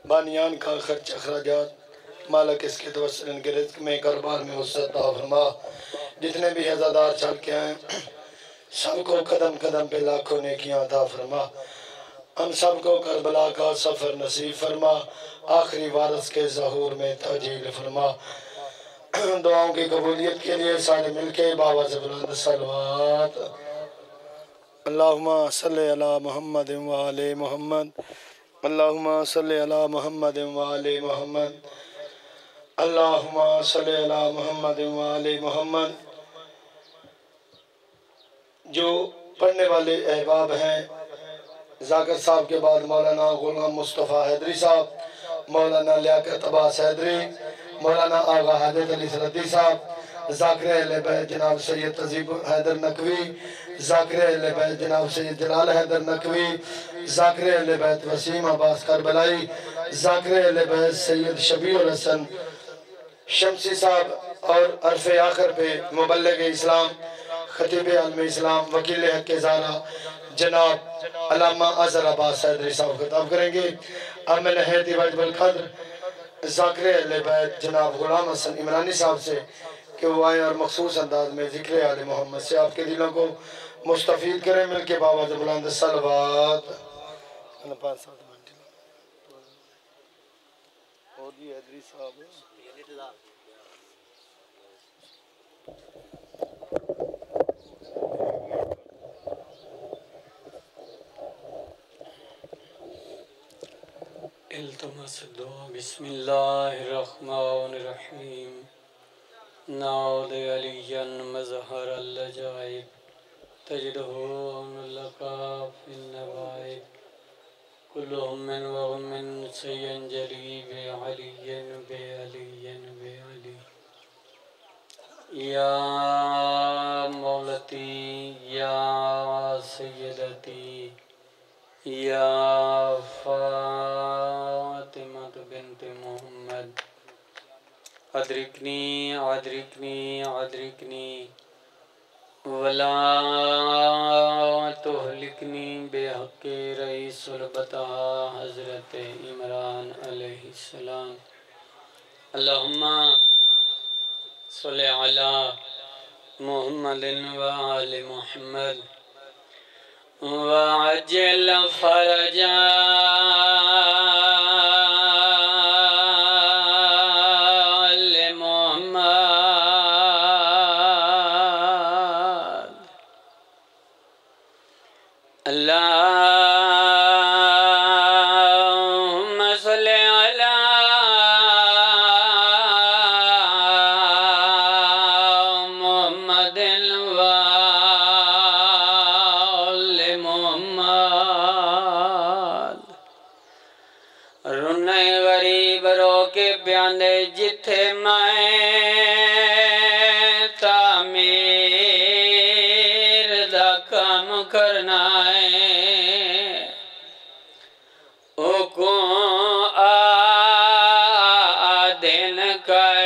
بانیان کا خرچ اخراجات مالک اس کے توسل ان کے رزق میں کاروبار میں وسعت عطا فرما۔ جتنے بھی عزادار چل کے آئے سب کو قدم قدم پہ لاکھوں نیکیاں عطا فرما۔ ہم سب کو کربلا کا سفر نصیب فرما، آخری وارث کے ظہور میں تاجیل فرما۔ دعاؤں کی قبولیت کے لیے سارے مل کے باواز بلند صلوات۔ اللہم صلی علی محمد وآل محمد، اللہم صلی علی محمد وآل محمد، اللہم صلی علی محمد وآل محمد۔ جو پڑھنے والے احباب ہیں، ذاکر صاحب کے بعد مولانا غلام مصطفیٰ حیدری صاحب، مولانا لیاقت عباس حیدری، مولانا آغا حاجت علی سردی صاحب، ذاکر اہل بیت جناب سید تذیب حیدر نقوی، ذاکر اہل بیت جناب سید جلال حیدر نقوی، ذاکر اہل بیت وسیم عباس کربلائی، ذاکر اہل بیت سید شبیع الحسن شمسی صاحب، اور عرف آخر پہ مبلغ اسلام خطیب عالم اسلام وکیل حق زارہ جناب علامہ اظہر عباس حیدری صاحب خطاب کریں گے۔ عامل حیدی وجب القدر ذاکر اہل بیت جناب غلام حسن عمرانی صاحب سے کہ وہ آئیں اور مخصوص انداز میں ذکر آل محمد سے آپ کے دلوں کو مستفید کریں، مل کے باواز بلند صلوات۔ التمس دعا بسم اللہ الرحمن الرحیم۔ نعود علیاً مظہر العجائب، تجدہون لکا فی النوائب، کلہم من وغم سینجلی بعلی بعلی بعلی۔ یا مولتی یا سیدتی یا فاطمہ بنت محمد، ادرکنی ادرکنی ادرکنی ولا تہلکنی بحق رئیس البتہ حضرت عمران علیہ السلام۔ اللہم صلی علی محمد وآل محمد وعجل فرجا اللہم صلی علی محمد وآل محمد۔ رنے غریب رو کے پیاندے جتھے میں تعمیر دا کام کرنا آدھن کر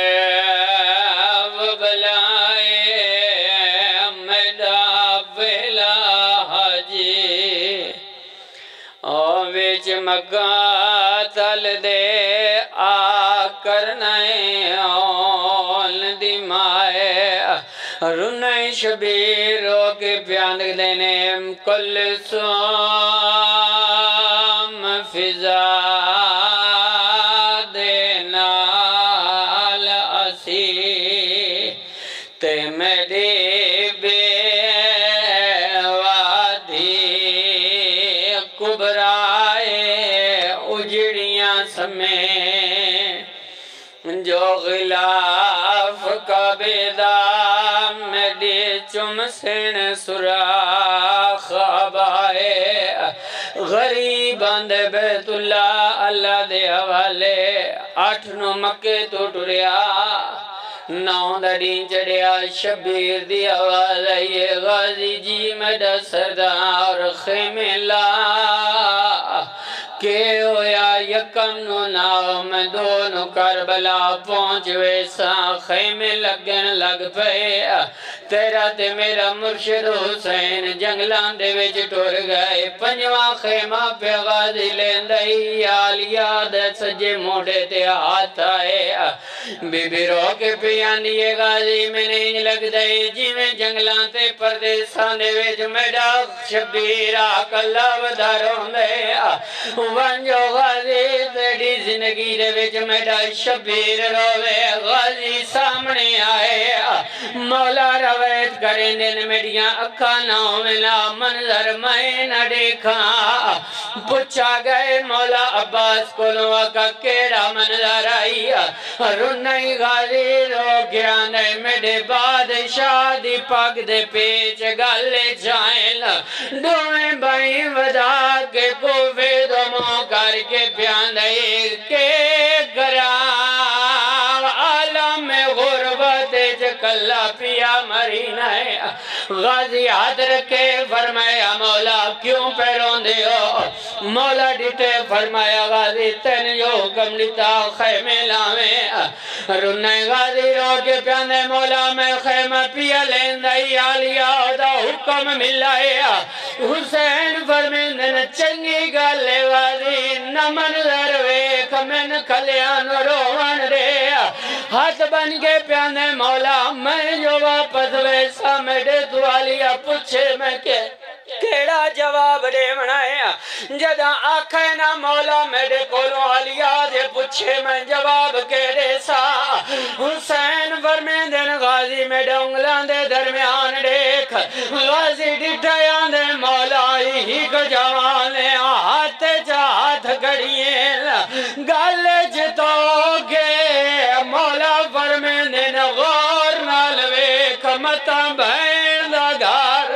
بلائے میڈا بلا حجی ویچ مگا تل دے آ کرنے اول دی مائے رنے شبیر رو کے پیاند دینے کل سوم فضا تے میری بے وادی کبرائے اجڑیاں سمیں جو غلاف کا بیدام میری چمسن سراخ آبائے غریبان دے بیت اللہ اللہ دے حوالے 8 مکے تو ٹریا 9 دڑیں چڑیا شبیر دی آواز آئیے غازی جی میڈا سردار خیمے لا کہ ہویا یکم نو ناو میں دونوں کربلا پہنچ ویسا خیمے لگن لگ پے تیرا تے میرا مرشد حسین جنگلان دے وچ ٹور گئے پنجواں خیمہ پہ غازی لیندائی آلیاد سجے موڑے تے ہاتھ آئے بی بی رو کے پیانی یہ غازی میں نہیں لگ دائی جی میں جنگلان تے پردیسان دے وچ میڈا شبیرہ کلا وداروں دے وانجو غازی تیڑی زندگی دے وچ میڈا شبیر روے غازی سامنے آئے مولا رویت کریں دن میڈیاں اکھانوں ملا منظر میں نہ دیکھا پوچھا گئے مولا عباس کو لوا کا کیڑا منظر آئی رنائی غازی رو گیا نہیں میڈے بادشاہ دی پاک دے پیچ گالے جائیں دوئیں بھائی ودا کے کوفے دموں کر کے پیاندائی کے گرام عالم غربت چکلہ پیا مرینہ ہے غازی ہاتھ رکھے فرمایا مولا کیوں پیرون دے ہو مولا ڈٹے فرمایا غازی تین جو حکم دیتا خیمے لاویں رنائے غازی رو کے پیاندے مولا میں خیمہ پیا لیندائی آلیا دا حکم ملایا حسین فرمیندن چنگی گالے غازی نمن ذروے کمن کھلیان روان رے ہاتھ بن کے پیاندے مولا میں جو واپس ویسا میڈے دوالیا پوچھے میں کیڑا جواب دے منایا جدہ آنکھیں نا مولا میڈے کولوں آلیا دے پوچھے میں جواب کیڑے سا حسین فرمیندن غازی میڈے انگلان دے درمیان دیکھ غازی ڈٹیاں دے مولا ہی کو جوانے ہاتھ جا ہاتھ گڑییں گال جتو گے مولا فرمیندن غور نالوے کمتا بین دا گار